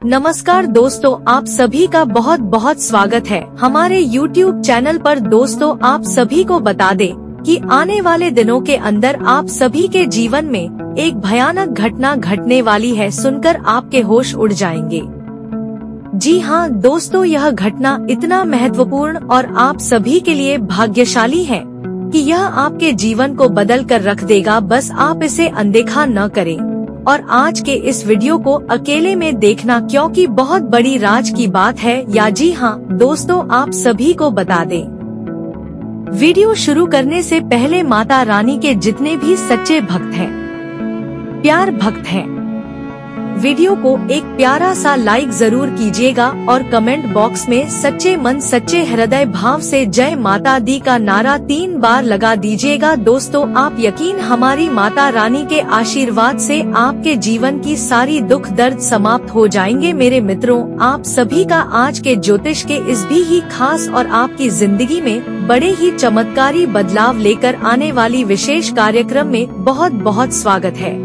नमस्कार दोस्तों, आप सभी का बहुत बहुत स्वागत है हमारे YouTube चैनल पर। दोस्तों, आप सभी को बता दें कि आने वाले दिनों के अंदर आप सभी के जीवन में एक भयानक घटना घटने वाली है। सुनकर आपके होश उड़ जाएंगे। जी हाँ दोस्तों, यह घटना इतना महत्वपूर्ण और आप सभी के लिए भाग्यशाली है कि यह आपके जीवन को बदल कर रख देगा। बस आप इसे अनदेखा न करें और आज के इस वीडियो को अकेले में देखना, क्योंकि बहुत बड़ी राज की बात है। या जी हाँ दोस्तों, आप सभी को बता दें, वीडियो शुरू करने से पहले माता रानी के जितने भी सच्चे भक्त हैं, प्यार भक्त हैं, वीडियो को एक प्यारा सा लाइक जरूर कीजिएगा और कमेंट बॉक्स में सच्चे मन सच्चे हृदय भाव से जय माता दी का नारा 3 बार लगा दीजिएगा। दोस्तों, आप यकीन, हमारी माता रानी के आशीर्वाद से आपके जीवन की सारी दुख दर्द समाप्त हो जाएंगे। मेरे मित्रों, आप सभी का आज के ज्योतिष के इस भी ही खास और आपकी जिंदगी में बड़े ही चमत्कारी बदलाव लेकर आने वाली विशेष कार्यक्रम में बहुत बहुत स्वागत है।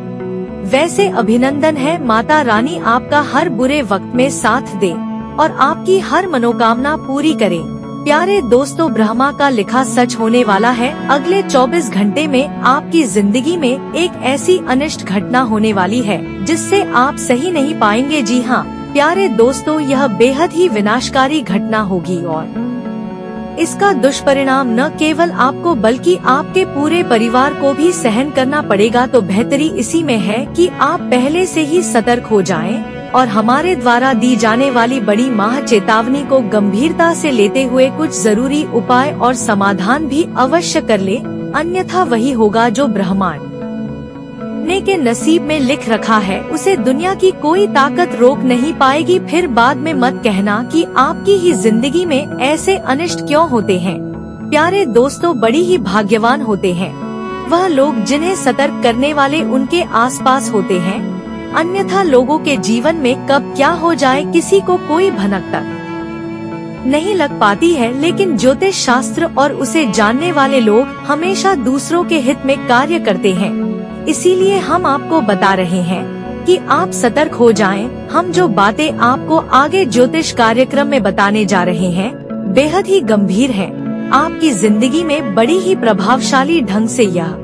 वैसे अभिनंदन है, माता रानी आपका हर बुरे वक्त में साथ दे और आपकी हर मनोकामना पूरी करे। प्यारे दोस्तों, ब्रह्मा का लिखा सच होने वाला है। अगले 24 घंटे में आपकी जिंदगी में एक ऐसी अनिष्ट घटना होने वाली है जिससे आप सही नहीं पाएंगे। जी हाँ प्यारे दोस्तों, यह बेहद ही विनाशकारी घटना होगी और इसका दुष्परिणाम न केवल आपको बल्कि आपके पूरे परिवार को भी सहन करना पड़ेगा। तो बेहतरी इसी में है कि आप पहले से ही सतर्क हो जाएं और हमारे द्वारा दी जाने वाली बड़ी माह चेतावनी को गंभीरता से लेते हुए कुछ जरूरी उपाय और समाधान भी अवश्य कर ले, अन्यथा वही होगा जो ब्रह्मांड ने के नसीब में लिख रखा है उसे दुनिया की कोई ताकत रोक नहीं पाएगी। फिर बाद में मत कहना कि आपकी ही जिंदगी में ऐसे अनिष्ट क्यों होते हैं। प्यारे दोस्तों, बड़ी ही भाग्यवान होते हैं वह लोग जिन्हें सतर्क करने वाले उनके आसपास होते हैं, अन्यथा लोगों के जीवन में कब क्या हो जाए किसी को कोई भनक तक नहीं लग पाती है। लेकिन ज्योतिष शास्त्र और उसे जानने वाले लोग हमेशा दूसरों के हित में कार्य करते हैं, इसीलिए हम आपको बता रहे हैं कि आप सतर्क हो जाएं। हम जो बातें आपको आगे ज्योतिष कार्यक्रम में बताने जा रहे हैं बेहद ही गंभीर हैं। आपकी जिंदगी में बड़ी ही प्रभावशाली ढंग से यह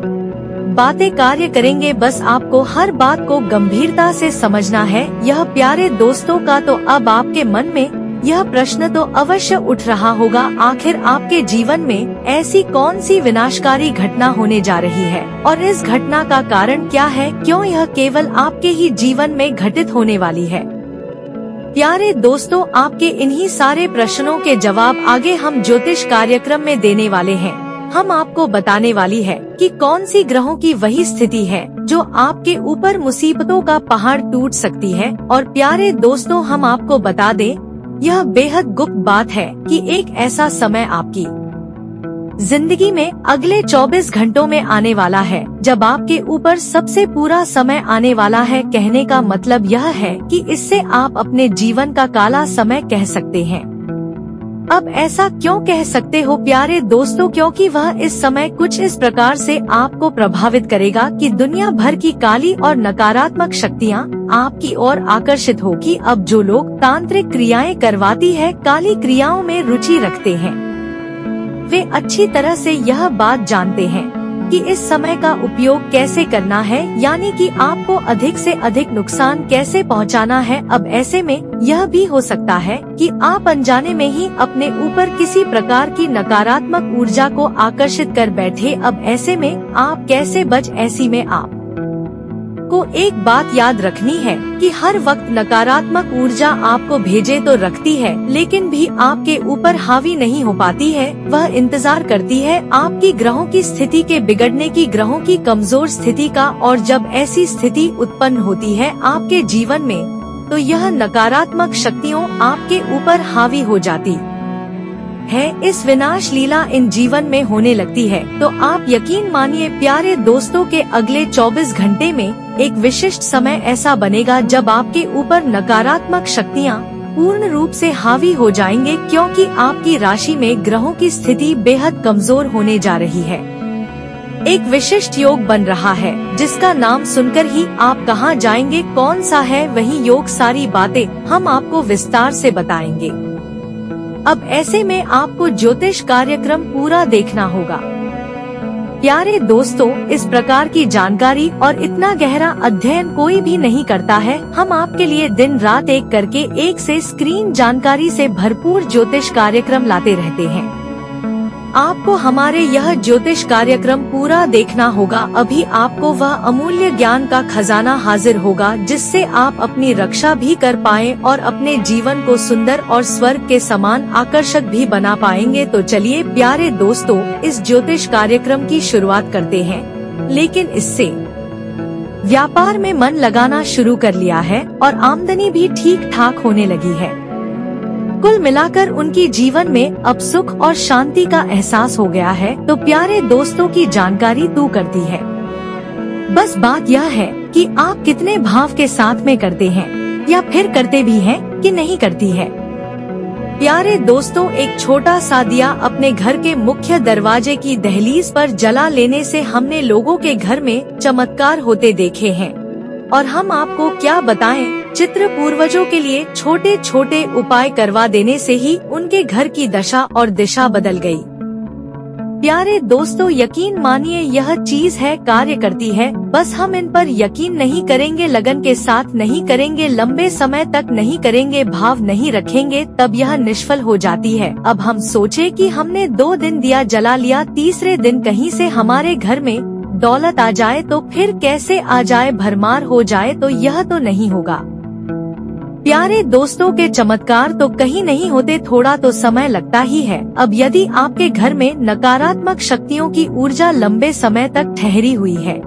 बातें कार्य करेंगे। बस आपको हर बात को गंभीरता से समझना है। यह प्यारे दोस्तों का तो अब आपके मन में यह प्रश्न तो अवश्य उठ रहा होगा, आखिर आपके जीवन में ऐसी कौन सी विनाशकारी घटना होने जा रही है और इस घटना का कारण क्या है, क्यों यह केवल आपके ही जीवन में घटित होने वाली है। प्यारे दोस्तों, आपके इन्हीं सारे प्रश्नों के जवाब आगे हम ज्योतिष कार्यक्रम में देने वाले हैं। हम आपको बताने वाली है कि कौन सी ग्रहों की वही स्थिति है जो आपके ऊपर मुसीबतों का पहाड़ टूट सकती है। और प्यारे दोस्तों, हम आपको बता दें, यह बेहद गुप्त बात है कि एक ऐसा समय आपकी जिंदगी में अगले 24 घंटों में आने वाला है जब आपके ऊपर सबसे पूरा समय आने वाला है। कहने का मतलब यह है कि इससे आप अपने जीवन का काला समय कह सकते हैं। अब ऐसा क्यों कह सकते हो प्यारे दोस्तों, क्योंकि वह इस समय कुछ इस प्रकार से आपको प्रभावित करेगा कि दुनिया भर की काली और नकारात्मक शक्तियाँ आपकी ओर आकर्षित होगी। अब जो लोग तांत्रिक क्रियाएं करवाती है, काली क्रियाओं में रुचि रखते हैं, वे अच्छी तरह से यह बात जानते हैं कि इस समय का उपयोग कैसे करना है, यानी कि आपको अधिक से अधिक नुकसान कैसे पहुंचाना है। अब ऐसे में यह भी हो सकता है कि आप अनजाने में ही अपने ऊपर किसी प्रकार की नकारात्मक ऊर्जा को आकर्षित कर बैठे। अब ऐसे में आप कैसे बच, ऐसी में आप को एक बात याद रखनी है कि हर वक्त नकारात्मक ऊर्जा आपको भेजे तो रखती है, लेकिन भी आपके ऊपर हावी नहीं हो पाती है। वह इंतजार करती है आपकी ग्रहों की स्थिति के बिगड़ने की, ग्रहों की कमजोर स्थिति का। और जब ऐसी स्थिति उत्पन्न होती है आपके जीवन में, तो यह नकारात्मक शक्तियों आपके ऊपर हावी हो जाती है। इस विनाश लीला इन जीवन में होने लगती है। तो आप यकीन मानिए प्यारे दोस्तों के अगले 24 घंटे में एक विशिष्ट समय ऐसा बनेगा जब आपके ऊपर नकारात्मक शक्तियाँ पूर्ण रूप से हावी हो जाएंगे, क्योंकि आपकी राशि में ग्रहों की स्थिति बेहद कमजोर होने जा रही है। एक विशिष्ट योग बन रहा है, जिसका नाम सुनकर ही आप कहां जाएंगे। कौन सा है वही योग, सारी बातें हम आपको विस्तार से बताएंगे। अब ऐसे में आपको ज्योतिष कार्यक्रम पूरा देखना होगा। प्यारे दोस्तों, इस प्रकार की जानकारी और इतना गहरा अध्ययन कोई भी नहीं करता है। हम आपके लिए दिन रात एक करके एक से स्क्रीन जानकारी से भरपूर ज्योतिष कार्यक्रम लाते रहते हैं। आपको हमारे यह ज्योतिष कार्यक्रम पूरा देखना होगा। अभी आपको वह अमूल्य ज्ञान का खजाना हाजिर होगा, जिससे आप अपनी रक्षा भी कर पाएं और अपने जीवन को सुंदर और स्वर्ग के समान आकर्षक भी बना पाएंगे। तो चलिए प्यारे दोस्तों, इस ज्योतिष कार्यक्रम की शुरुआत करते हैं। लेकिन इससे व्यापार में मन लगाना शुरू कर लिया है और आमदनी भी ठीक ठाक होने लगी है। कुल मिलाकर उनकी जीवन में अब सुख और शांति का एहसास हो गया है। तो प्यारे दोस्तों की जानकारी तू करती है। बस बात यह है कि आप कितने भाव के साथ में करते हैं, या फिर करते भी हैं कि नहीं करती है। प्यारे दोस्तों, एक छोटा सा दिया अपने घर के मुख्य दरवाजे की दहलीज पर जला लेने से हमने लोगों के घर में चमत्कार होते देखे हैं। और हम आपको क्या बताएं, चित्र पूर्वजों के लिए छोटे छोटे उपाय करवा देने से ही उनके घर की दशा और दिशा बदल गई। प्यारे दोस्तों, यकीन मानिए यह चीज है, कार्य करती है। बस हम इन पर यकीन नहीं करेंगे, लगन के साथ नहीं करेंगे, लंबे समय तक नहीं करेंगे, भाव नहीं रखेंगे, तब यह निष्फल हो जाती है। अब हम सोचे कि हमने 2 दिन दिया जला लिया, तीसरे दिन कहीं से हमारे घर में दौलत आ जाए तो फिर कैसे आ जाए, भरमार हो जाए, तो यह तो नहीं होगा। प्यारे दोस्तों, के चमत्कार तो कहीं नहीं होते, थोड़ा तो समय लगता ही है। अब यदि आपके घर में नकारात्मक शक्तियों की ऊर्जा लंबे समय तक ठहरी हुई है,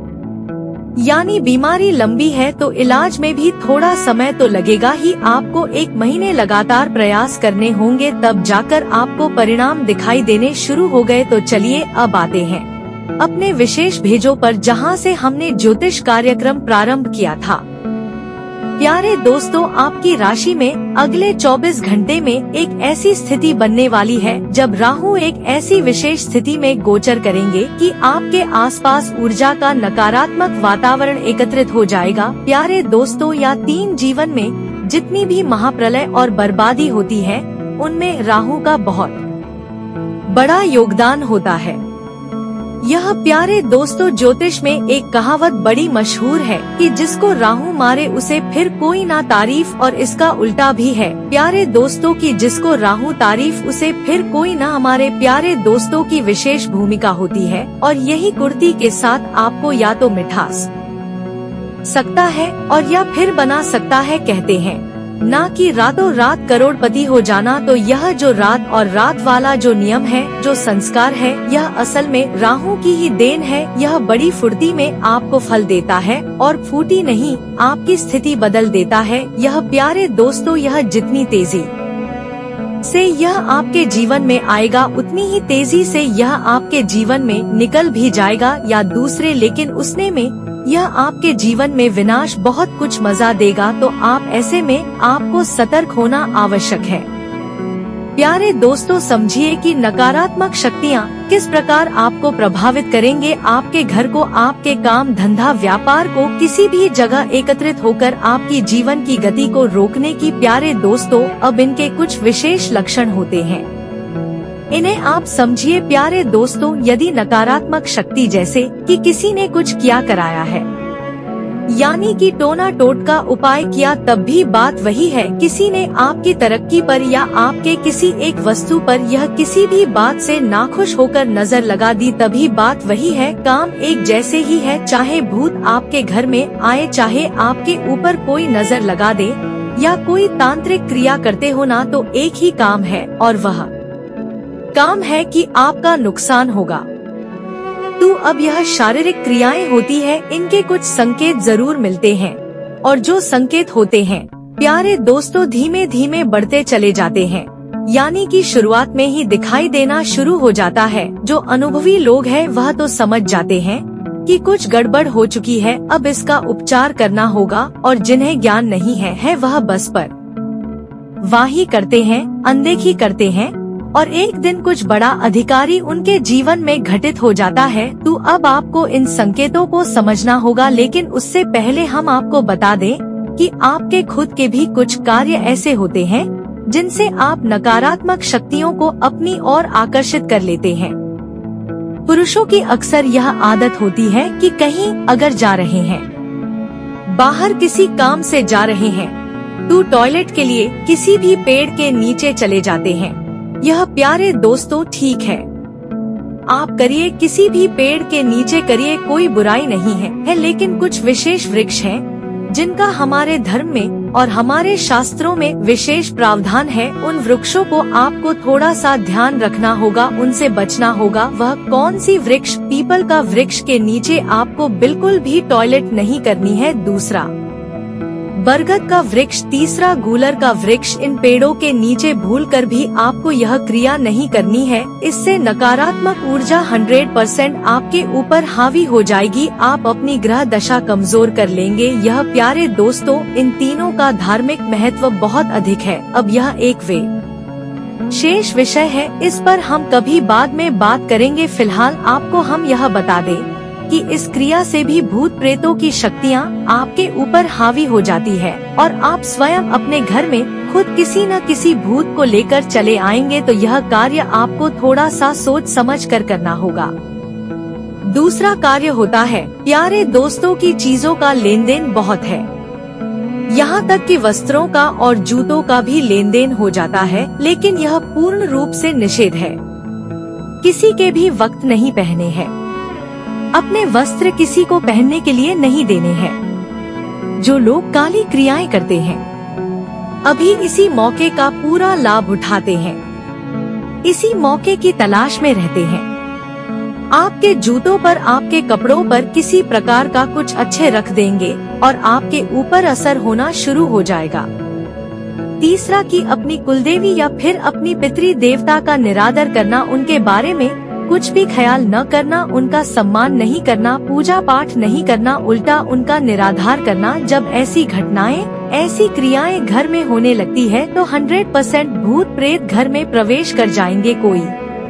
यानी बीमारी लंबी है, तो इलाज में भी थोड़ा समय तो लगेगा ही। आपको 1 महीने लगातार प्रयास करने होंगे, तब जाकर आपको परिणाम दिखाई देने शुरू हो गए। तो चलिए अब आते हैं अपने विशेष भेजों पर, जहां से हमने ज्योतिष कार्यक्रम प्रारंभ किया था। प्यारे दोस्तों, आपकी राशि में अगले 24 घंटे में एक ऐसी स्थिति बनने वाली है जब राहु एक ऐसी विशेष स्थिति में गोचर करेंगे कि आपके आसपास ऊर्जा का नकारात्मक वातावरण एकत्रित हो जाएगा। प्यारे दोस्तों, या 3 जीवन में जितनी भी महाप्रलय और बर्बादी होती है, उनमें राहु का बहुत बड़ा योगदान होता है। यह प्यारे दोस्तों, ज्योतिष में एक कहावत बड़ी मशहूर है कि जिसको राहु मारे उसे फिर कोई ना तारीफ, और इसका उल्टा भी है प्यारे दोस्तों की जिसको राहु तारीफ उसे फिर कोई ना हमारे। प्यारे दोस्तों की विशेष भूमिका होती है, और यही कुर्ती के साथ आपको या तो मिठास सकता है और या फिर बना सकता है। कहते हैं ना कि रातों रात करोड़पति हो जाना। तो यह जो रात और रात वाला जो नियम है, जो संस्कार है, यह असल में राहु की ही देन है। यह बड़ी फुर्ती में आपको फल देता है और फूटी नहीं, आपकी स्थिति बदल देता है। यह प्यारे दोस्तों, यह जितनी तेजी से यह आपके जीवन में आएगा, उतनी ही तेजी से यह आपके जीवन में निकल भी जाएगा या दूसरे, लेकिन उसने में यह आपके जीवन में विनाश बहुत कुछ मजा देगा। तो आप ऐसे में आपको सतर्क होना आवश्यक है। प्यारे दोस्तों, समझिए कि नकारात्मक शक्तियाँ किस प्रकार आपको प्रभावित करेंगे, आपके घर को, आपके काम धंधा व्यापार को, किसी भी जगह एकत्रित होकर आपकी जीवन की गति को रोकने की। प्यारे दोस्तों, अब इनके कुछ विशेष लक्षण होते हैं, इन्हें आप समझिए। प्यारे दोस्तों, यदि नकारात्मक शक्ति जैसे कि किसी ने कुछ किया कराया है, यानी कि टोना टोटका उपाय किया, तब भी बात वही है। किसी ने आपकी तरक्की पर या आपके किसी एक वस्तु पर यह किसी भी बात से नाखुश होकर नजर लगा दी, तभी बात वही है। काम एक जैसे ही है, चाहे भूत आपके घर में आए, चाहे आपके ऊपर कोई नजर लगा दे या कोई तांत्रिक क्रिया करते हो ना, तो एक ही काम है, और वह काम है कि आपका नुकसान होगा। तो अब यह शारीरिक क्रियाएं होती है, इनके कुछ संकेत जरूर मिलते हैं, और जो संकेत होते हैं प्यारे दोस्तों धीमे धीमे बढ़ते चले जाते हैं, यानी कि शुरुआत में ही दिखाई देना शुरू हो जाता है। जो अनुभवी लोग हैं वह तो समझ जाते हैं कि कुछ गड़बड़ हो चुकी है, अब इसका उपचार करना होगा, और जिन्हें ज्ञान नहीं है वह बस पर वाही करते हैं, अनदेखी करते हैं, और एक दिन कुछ बड़ा अधिकारी उनके जीवन में घटित हो जाता है। तो अब आपको इन संकेतों को समझना होगा, लेकिन उससे पहले हम आपको बता दें कि आपके खुद के भी कुछ कार्य ऐसे होते हैं जिनसे आप नकारात्मक शक्तियों को अपनी ओर आकर्षित कर लेते हैं। पुरुषों की अक्सर यह आदत होती है कि कहीं अगर जा रहे हैं, बाहर किसी काम से जा रहे हैं, तो टॉयलेट के लिए किसी भी पेड़ के नीचे चले जाते हैं। यह प्यारे दोस्तों ठीक है, आप करिए, किसी भी पेड़ के नीचे करिए, कोई बुराई नहीं है, लेकिन कुछ विशेष वृक्ष हैं जिनका हमारे धर्म में और हमारे शास्त्रों में विशेष प्रावधान है। उन वृक्षों को आपको थोड़ा सा ध्यान रखना होगा, उनसे बचना होगा। वह कौन सी वृक्ष? पीपल का वृक्ष के नीचे आपको बिल्कुल भी टॉयलेट नहीं करनी है। दूसरा, बरगद का वृक्ष। तीसरा, गूलर का वृक्ष। इन पेड़ों के नीचे भूलकर भी आपको यह क्रिया नहीं करनी है। इससे नकारात्मक ऊर्जा 100% आपके ऊपर हावी हो जाएगी, आप अपनी ग्रह दशा कमजोर कर लेंगे। यह प्यारे दोस्तों, इन तीनों का धार्मिक महत्व बहुत अधिक है। अब यह एक शेष विषय है, इस पर हम कभी बाद में बात करेंगे। फिलहाल आपको हम यह बता दें कि इस क्रिया से भी भूत प्रेतों की शक्तियाँ आपके ऊपर हावी हो जाती है और आप स्वयं अपने घर में खुद किसी न किसी भूत को लेकर चले आएंगे। तो यह कार्य आपको थोड़ा सा सोच समझ कर करना होगा। दूसरा कार्य होता है, प्यारे दोस्तों, की चीजों का लेन देन बहुत है। यहाँ तक कि वस्त्रों का और जूतों का भी लेन देन हो जाता है, लेकिन यह पूर्ण रूप से निषेध है। किसी के भी वक्त नहीं पहने हैं, अपने वस्त्र किसी को पहनने के लिए नहीं देने हैं। जो लोग काली क्रियाएं करते हैं, अभी इसी मौके का पूरा लाभ उठाते हैं, इसी मौके की तलाश में रहते हैं। आपके जूतों पर, आपके कपड़ों पर किसी प्रकार का कुछ अच्छे रख देंगे और आपके ऊपर असर होना शुरू हो जाएगा। तीसरा, कि अपनी कुलदेवी या फिर अपनी पितृ देवता का निरादर करना, उनके बारे में कुछ भी ख्याल न करना, उनका सम्मान नहीं करना, पूजा पाठ नहीं करना, उल्टा उनका निराधार करना। जब ऐसी घटनाएं, ऐसी क्रियाएं घर में होने लगती है तो 100% भूत प्रेत घर में प्रवेश कर जाएंगे, कोई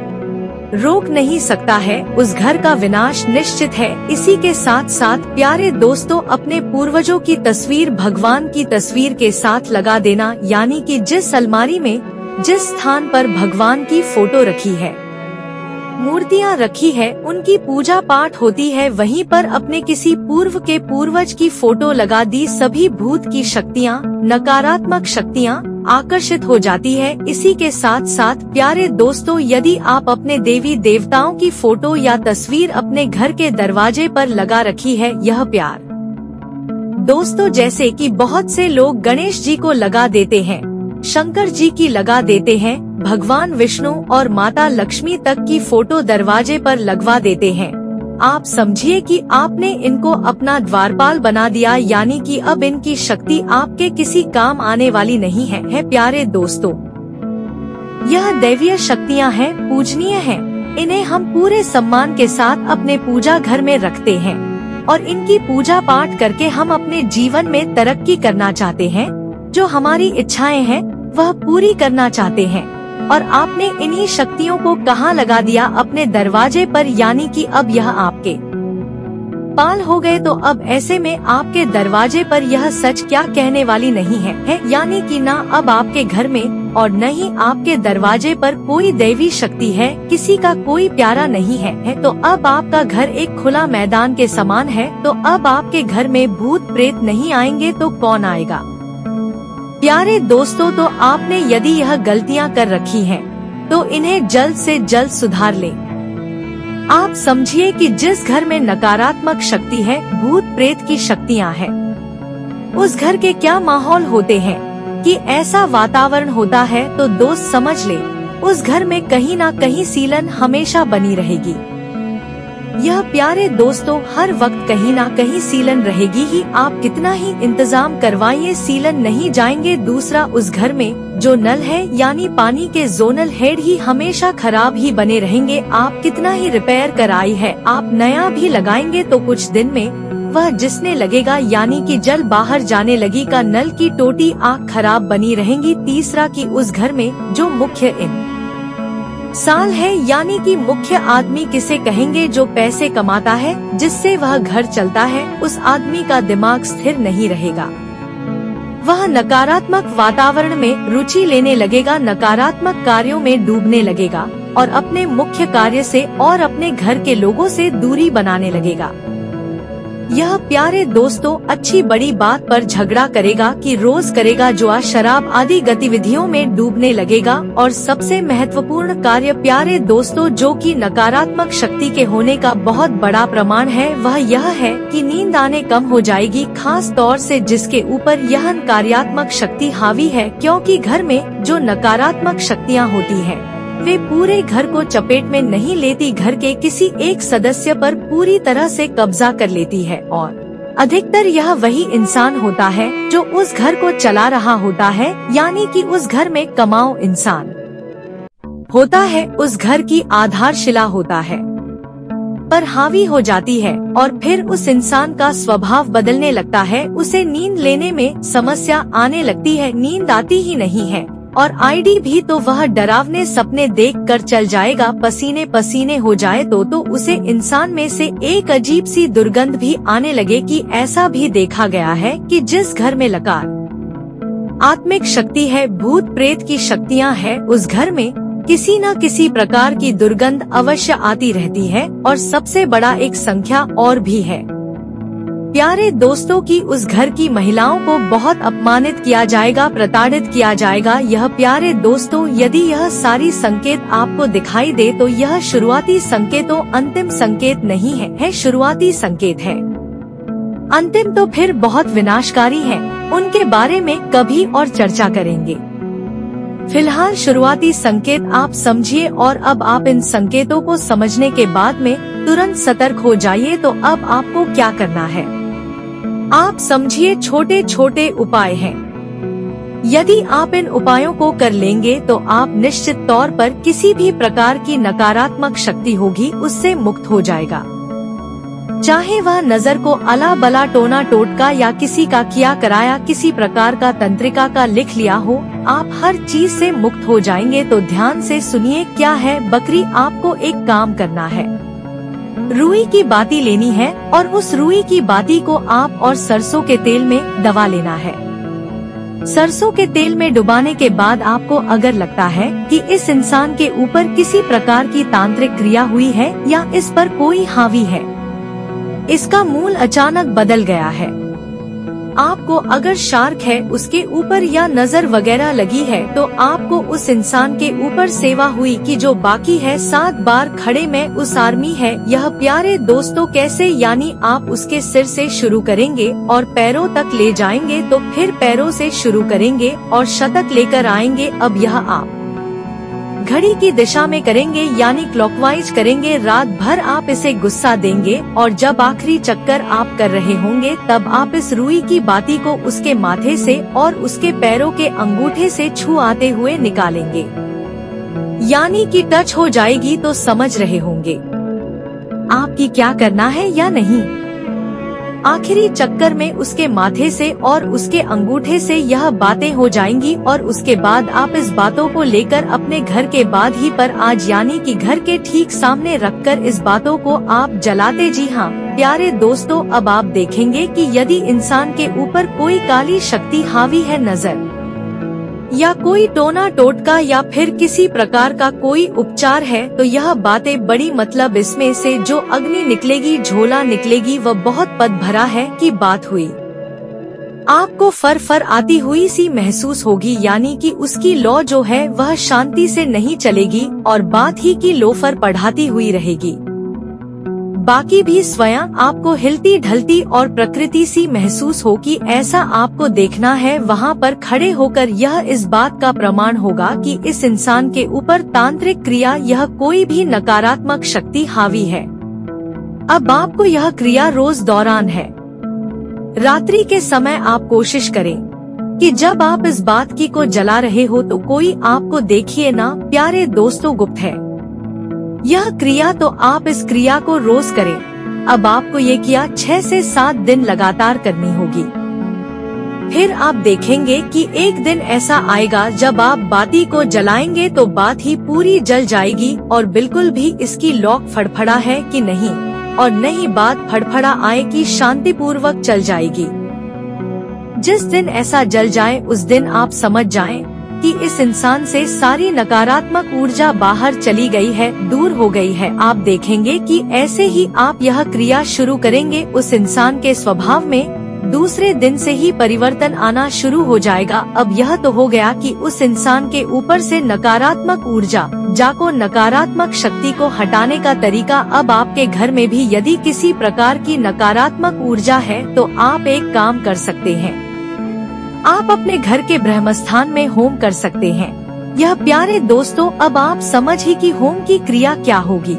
रोक नहीं सकता है, उस घर का विनाश निश्चित है। इसी के साथ साथ प्यारे दोस्तों, अपने पूर्वजों की तस्वीर भगवान की तस्वीर के साथ लगा देना, यानी कि जिस अलमारी में, जिस स्थान पर भगवान की फोटो रखी है, मूर्तियाँ रखी है, उनकी पूजा पाठ होती है, वहीं पर अपने किसी पूर्व के पूर्वज की फोटो लगा दी। सभी भूत की शक्तियाँ, नकारात्मक शक्तियाँ आकर्षित हो जाती है। इसी के साथ साथ प्यारे दोस्तों, यदि आप अपने देवी देवताओं की फोटो या तस्वीर अपने घर के दरवाजे पर लगा रखी है, यह प्यार दोस्तों, जैसे कि बहुत से लोग गणेश जी को लगा देते हैं, शंकर जी की लगा देते हैं, भगवान विष्णु और माता लक्ष्मी तक की फोटो दरवाजे पर लगवा देते हैं, आप समझिए कि आपने इनको अपना द्वारपाल बना दिया, यानी कि अब इनकी शक्ति आपके किसी काम आने वाली नहीं है। प्यारे दोस्तों, यह दैवीय शक्तियाँ हैं, पूजनीय हैं, इन्हें हम पूरे सम्मान के साथ अपने पूजा घर में रखते हैं और इनकी पूजा पाठ करके हम अपने जीवन में तरक्की करना चाहते हैं। जो हमारी इच्छाएं हैं वह पूरी करना चाहते हैं, और आपने इन्हीं शक्तियों को कहाँ लगा दिया? अपने दरवाजे पर, यानी कि अब यह आपके पाल हो गए। तो अब ऐसे में आपके दरवाजे पर यह सच क्या कहने वाली नहीं है, यानी कि ना अब आपके घर में और न ही आपके दरवाजे पर कोई दैवी शक्ति है, किसी का कोई प्यारा नहीं है। तो अब आपका घर एक खुला मैदान के समान है। तो अब आपके घर में भूत प्रेत नहीं आएंगे तो कौन आएगा? प्यारे दोस्तों, तो आपने यदि यह गलतियां कर रखी हैं, तो इन्हें जल्द से जल्द सुधार लें। आप समझिए कि जिस घर में नकारात्मक शक्ति है, भूत प्रेत की शक्तियां हैं, उस घर के क्या माहौल होते हैं कि ऐसा वातावरण होता है। तो दोस्त समझ ले, उस घर में कहीं ना कहीं सीलन हमेशा बनी रहेगी। यह प्यारे दोस्तों, हर वक्त कहीं ना कहीं सीलन रहेगी ही, आप कितना ही इंतजाम करवाइए सीलन नहीं जाएंगे। दूसरा, उस घर में जो नल है यानी पानी के जोनल हेड ही हमेशा खराब ही बने रहेंगे। आप कितना ही रिपेयर कराई है, आप नया भी लगाएंगे तो कुछ दिन में वह जिसने लगेगा, यानी कि जल बाहर जाने लगी का नल की टोटी आँख खराब बनी रहेंगी। तीसरा, कि उस घर में जो मुख्य इन साल है, यानी कि मुख्य आदमी किसे कहेंगे जो पैसे कमाता है, जिससे वह घर चलता है। उस आदमी का दिमाग स्थिर नहीं रहेगा, वह नकारात्मक वातावरण में रुचि लेने लगेगा, नकारात्मक कार्यों में डूबने लगेगा और अपने मुख्य कार्य से और अपने घर के लोगों से दूरी बनाने लगेगा। यह प्यारे दोस्तों अच्छी बड़ी बात पर झगड़ा करेगा कि रोज करेगा, जुआ शराब आदि गतिविधियों में डूबने लगेगा। और सबसे महत्वपूर्ण कार्य प्यारे दोस्तों जो कि नकारात्मक शक्ति के होने का बहुत बड़ा प्रमाण है, वह यह है कि नींद आने कम हो जाएगी, खास तौर से जिसके ऊपर यह नकारात्मक शक्ति हावी है, क्योंकि घर में जो नकारात्मक शक्तियाँ होती है वे पूरे घर को चपेट में नहीं लेती, घर के किसी एक सदस्य पर पूरी तरह से कब्जा कर लेती है और अधिकतर यह वही इंसान होता है जो उस घर को चला रहा होता है, यानी कि उस घर में कमाऊ इंसान होता है, उस घर की आधारशिला होता है, पर हावी हो जाती है और फिर उस इंसान का स्वभाव बदलने लगता है। उसे नींद लेने में समस्या आने लगती है, नींद आती ही नहीं है और आईडी भी तो वह डरावने सपने देखकर चल जाएगा, पसीने पसीने हो जाए तो उसे इंसान में से एक अजीब सी दुर्गंध भी आने लगे। कि ऐसा भी देखा गया है कि जिस घर में लकार आत्मिक शक्ति है, भूत प्रेत की शक्तियाँ है, उस घर में किसी न किसी प्रकार की दुर्गंध अवश्य आती रहती है। और सबसे बड़ा एक संख्या और भी है प्यारे दोस्तों की उस घर की महिलाओं को बहुत अपमानित किया जाएगा, प्रताड़ित किया जाएगा। यह प्यारे दोस्तों यदि यह सारी संकेत आपको दिखाई दे तो यह शुरुआती संकेतों अंतिम संकेत नहीं है, शुरुआती संकेत है, अंतिम तो फिर बहुत विनाशकारी है, उनके बारे में कभी और चर्चा करेंगे। फिलहाल शुरुआती संकेत आप समझिए और अब आप इन संकेतों को समझने के बाद में तुरंत सतर्क हो जाइए। तो अब आपको क्या करना है, आप समझिए छोटे छोटे उपाय हैं। यदि आप इन उपायों को कर लेंगे तो आप निश्चित तौर पर किसी भी प्रकार की नकारात्मक शक्ति होगी उससे मुक्त हो जाएगा, चाहे वह नजर को अला बला टोना टोटका या किसी का किया कराया किसी प्रकार का तंत्रिका का लिख लिया हो, आप हर चीज से मुक्त हो जाएंगे। तो ध्यान से सुनिए क्या है बकरी, आपको एक काम करना है, रुई की बाती लेनी है और उस रुई की बाती को आप और सरसों के तेल में दबा लेना है। सरसों के तेल में डुबाने के बाद आपको अगर लगता है कि इस इंसान के ऊपर किसी प्रकार की तांत्रिक क्रिया हुई है या इस पर कोई हावी है, इसका मूल अचानक बदल गया है, आपको अगर शार्क है उसके ऊपर या नजर वगैरह लगी है तो आपको उस इंसान के ऊपर सेवा हुई कि जो बाकी है 7 बार खड़े में उस आर्मी है। यह प्यारे दोस्तों कैसे, यानी आप उसके सिर से शुरू करेंगे और पैरों तक ले जाएंगे, तो फिर पैरों से शुरू करेंगे और शतक लेकर आएंगे। अब यह आप घड़ी की दिशा में करेंगे यानी क्लॉकवाइज करेंगे, रात भर आप इसे गुस्सा देंगे और जब आखिरी चक्कर आप कर रहे होंगे तब आप इस रुई की बाती को उसके माथे से और उसके पैरों के अंगूठे से छू आते हुए निकालेंगे, यानी कि टच हो जाएगी। तो समझ रहे होंगे आपकी क्या करना है या नहीं। आखिरी चक्कर में उसके माथे से और उसके अंगूठे से यह बातें हो जाएंगी और उसके बाद आप इस बातों को लेकर अपने घर के बाद ही पर आज यानी कि घर के ठीक सामने रखकर इस बातों को आप जलाते। जी हाँ प्यारे दोस्तों, अब आप देखेंगे कि यदि इंसान के ऊपर कोई काली शक्ति हावी है, नजर या कोई टोना टोटका या फिर किसी प्रकार का कोई उपचार है, तो यह बातें बड़ी मतलब इसमें से जो अग्नि निकलेगी, झोला निकलेगी, वह बहुत पद भरा है की बात हुई। आपको फर आती हुई सी महसूस होगी, यानी कि उसकी लौ जो है वह शांति से नहीं चलेगी और बात ही की लोफर पढ़ाती हुई रहेगी। बाकी भी स्वयं आपको हिलती ढलती और प्रकृति सी महसूस हो कि ऐसा आपको देखना है। वहाँ पर खड़े होकर यह इस बात का प्रमाण होगा कि इस इंसान के ऊपर तांत्रिक क्रिया, यह कोई भी नकारात्मक शक्ति हावी है। अब आपको यह क्रिया रोज दौरान है, रात्रि के समय आप कोशिश करें कि जब आप इस बात की को जला रहे हो तो कोई आपको देखिए ना। प्यारे दोस्तों, गुप्त है यह क्रिया, तो आप इस क्रिया को रोज करें। अब आपको ये किया 6 से 7 दिन लगातार करनी होगी। फिर आप देखेंगे कि एक दिन ऐसा आएगा जब आप बाती को जलाएंगे तो बात ही पूरी जल जाएगी और बिल्कुल भी इसकी लॉक फड़फड़ा है कि नहीं, और नहीं बात फड़फड़ा आए कि शांतिपूर्वक चल जाएगी। जिस दिन ऐसा जल जाए उस दिन आप समझ जाएं कि इस इंसान से सारी नकारात्मक ऊर्जा बाहर चली गई है, दूर हो गई है। आप देखेंगे कि ऐसे ही आप यह क्रिया शुरू करेंगे, उस इंसान के स्वभाव में दूसरे दिन से ही परिवर्तन आना शुरू हो जाएगा। अब यह तो हो गया कि उस इंसान के ऊपर से नकारात्मक ऊर्जा जाको नकारात्मक शक्ति को हटाने का तरीका। अब आपके घर में भी यदि किसी प्रकार की नकारात्मक ऊर्जा है तो आप एक काम कर सकते हैं, आप अपने घर के ब्रह्मस्थान में होम कर सकते हैं। यह प्यारे दोस्तों, अब आप समझ ही कि होम की क्रिया क्या होगी।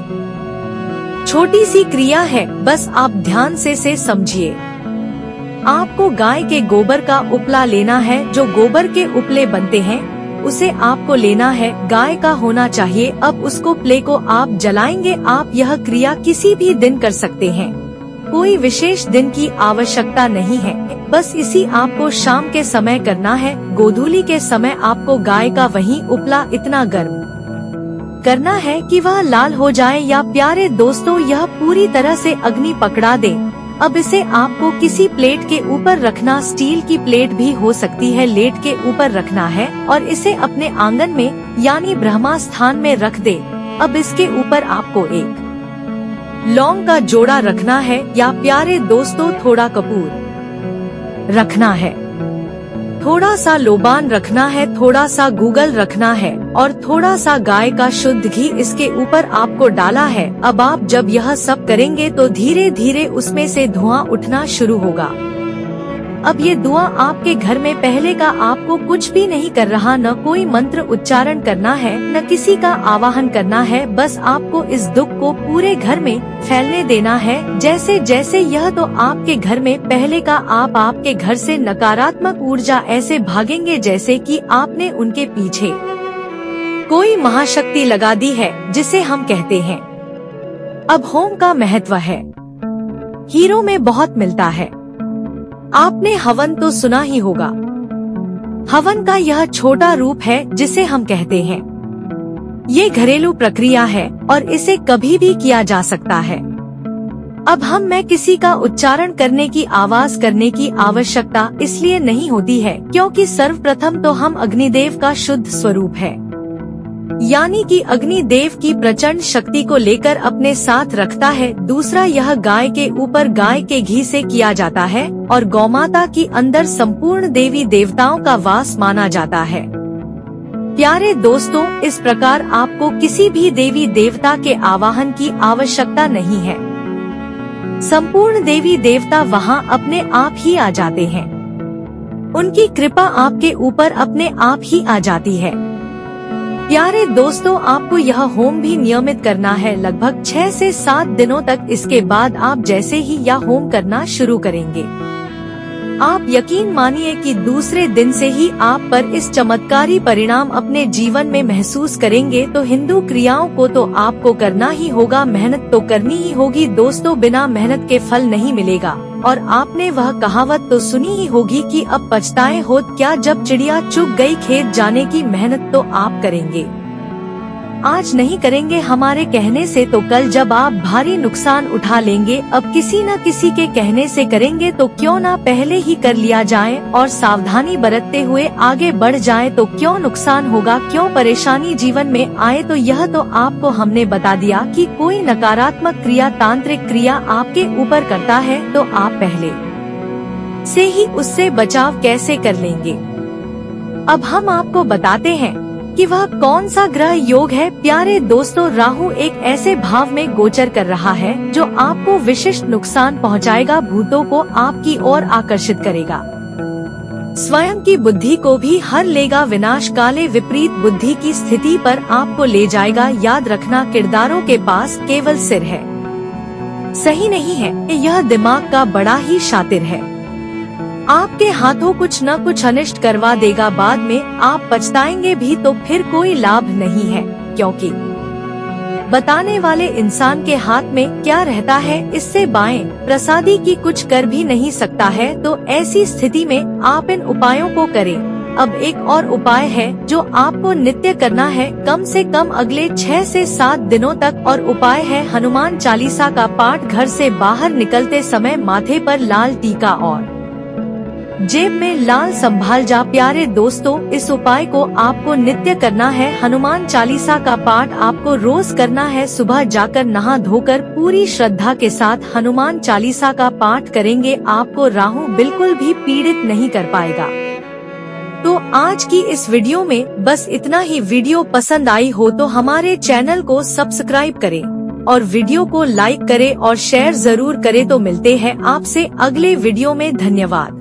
छोटी सी क्रिया है, बस आप ध्यान से समझिए। आपको गाय के गोबर का उपला लेना है, जो गोबर के उपले बनते हैं उसे आपको लेना है, गाय का होना चाहिए। अब उसको प्ले को आप जलाएंगे। आप यह क्रिया किसी भी दिन कर सकते हैं, कोई विशेष दिन की आवश्यकता नहीं है, बस इसी आपको शाम के समय करना है। गोधूली के समय आपको गाय का वही उपला इतना गर्म करना है कि वह लाल हो जाए। या प्यारे दोस्तों, यह पूरी तरह से अग्नि पकड़ा दे। अब इसे आपको किसी प्लेट के ऊपर रखना, स्टील की प्लेट भी हो सकती है, लेट के ऊपर रखना है और इसे अपने आंगन में यानी ब्रह्मा स्थान में रख दे। अब इसके ऊपर आपको एक लौंग का जोड़ा रखना है, या प्यारे दोस्तों थोड़ा कपूर रखना है, थोड़ा सा लोबान रखना है, थोड़ा सा गूगल रखना है और थोड़ा सा गाय का शुद्ध घी इसके ऊपर आपको डाला है। अब आप जब यह सब करेंगे तो धीरे धीरे उसमें से धुआं उठना शुरू होगा। अब ये धुआं आपके घर में पहले का आपको कुछ भी नहीं कर रहा, न कोई मंत्र उच्चारण करना है, न किसी का आवाहन करना है, बस आपको इस दुख को पूरे घर में फैलने देना है। जैसे जैसे यह तो आपके घर में पहले का आप आपके घर से नकारात्मक ऊर्जा ऐसे भागेंगे जैसे कि आपने उनके पीछे कोई महाशक्ति लगा दी है, जिसे हम कहते हैं। अब होम का महत्व है, हीरो में बहुत मिलता है। आपने हवन तो सुना ही होगा। हवन का यह छोटा रूप है जिसे हम कहते हैं। ये घरेलू प्रक्रिया है और इसे कभी भी किया जा सकता है। अब मैं किसी का उच्चारण करने की आवाज करने की आवश्यकता इसलिए नहीं होती है क्योंकि सर्वप्रथम तो हम अग्निदेव का शुद्ध स्वरूप है, यानी कि अग्निदेव की प्रचंड शक्ति को लेकर अपने साथ रखता है। दूसरा, यह गाय के ऊपर गाय के घी से किया जाता है और गौमाता की अंदर संपूर्ण देवी देवताओं का वास माना जाता है। प्यारे दोस्तों, इस प्रकार आपको किसी भी देवी देवता के आवाहन की आवश्यकता नहीं है। संपूर्ण देवी देवता वहाँ अपने आप ही आ जाते हैं, उनकी कृपा आपके ऊपर अपने आप ही आ जाती है। प्यारे दोस्तों, आपको यह होम भी नियमित करना है, लगभग 6 से 7 दिनों तक। इसके बाद आप जैसे ही यह होम करना शुरू करेंगे, आप यकीन मानिए कि दूसरे दिन से ही आप पर इस चमत्कारी परिणाम अपने जीवन में महसूस करेंगे। तो हिंदू क्रियाओं को तो आपको करना ही होगा, मेहनत तो करनी ही होगी दोस्तों, बिना मेहनत के फल नहीं मिलेगा। और आपने वह कहावत तो सुनी ही होगी कि अब पछताए होत क्या, जब चिड़िया चुग गई खेत जाने की। मेहनत तो आप करेंगे, आज नहीं करेंगे हमारे कहने से तो कल जब आप भारी नुकसान उठा लेंगे। अब किसी न किसी के कहने से करेंगे तो क्यों ना पहले ही कर लिया जाए और सावधानी बरतते हुए आगे बढ़ जाए। तो क्यों नुकसान होगा, क्यों परेशानी जीवन में आए। तो यह तो आपको हमने बता दिया कि कोई नकारात्मक क्रिया, तांत्रिक क्रिया आपके ऊपर करता है तो आप पहले से ही उससे बचाव कैसे कर लेंगे। अब हम आपको बताते हैं कि वह कौन सा ग्रह योग है। प्यारे दोस्तों, राहु एक ऐसे भाव में गोचर कर रहा है जो आपको विशिष्ट नुकसान पहुंचाएगा, भूतों को आपकी ओर आकर्षित करेगा, स्वयं की बुद्धि को भी हर लेगा, विनाश काले विपरीत बुद्धि की स्थिति पर आपको ले जाएगा। याद रखना, किरदारों के पास केवल सिर है, सही नहीं है। यह दिमाग का बड़ा ही शातिर है, आपके हाथों कुछ न कुछ अनिष्ट करवा देगा। बाद में आप पछताएंगे भी तो फिर कोई लाभ नहीं है, क्योंकि बताने वाले इंसान के हाथ में क्या रहता है इससे बाएं प्रसादी की कुछ कर भी नहीं सकता है, तो ऐसी स्थिति में आप इन उपायों को करें। अब एक और उपाय है जो आपको नित्य करना है कम से कम अगले 6 से 7 दिनों तक, और उपाय है हनुमान चालीसा का पाठ। घर से बाहर निकलते समय माथे पर लाल टीका और जेब में लाल संभाल जा। प्यारे दोस्तों, इस उपाय को आपको नित्य करना है। हनुमान चालीसा का पाठ आपको रोज करना है। सुबह जाकर नहा धोकर पूरी श्रद्धा के साथ हनुमान चालीसा का पाठ करेंगे, आपको राहु बिल्कुल भी पीड़ित नहीं कर पाएगा। तो आज की इस वीडियो में बस इतना ही। वीडियो पसंद आई हो तो हमारे चैनल को सब्सक्राइब करें और वीडियो को लाइक करें और शेयर जरूर करें। तो मिलते हैं आपसे अगले वीडियो में। धन्यवाद।